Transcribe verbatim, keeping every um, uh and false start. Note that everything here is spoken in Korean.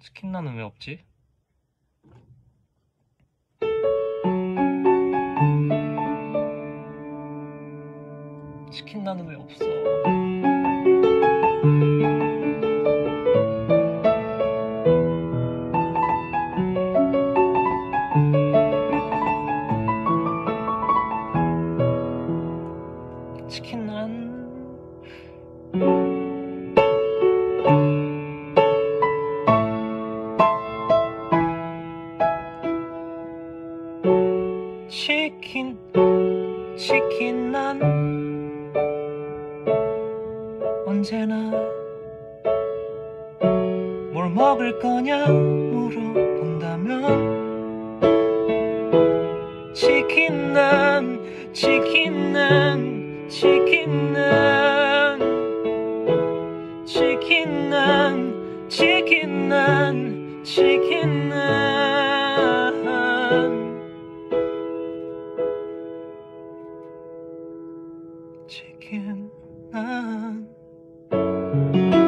치킨 나는 왜 없지? 치킨 나는 왜 없어? 치킨 난 치킨 치킨 난 언제나 뭘 먹을 거냐 물어본다면 치킨 난 치킨 난 치킨 난 치킨 난 치킨 난 치킨 난 치킨 난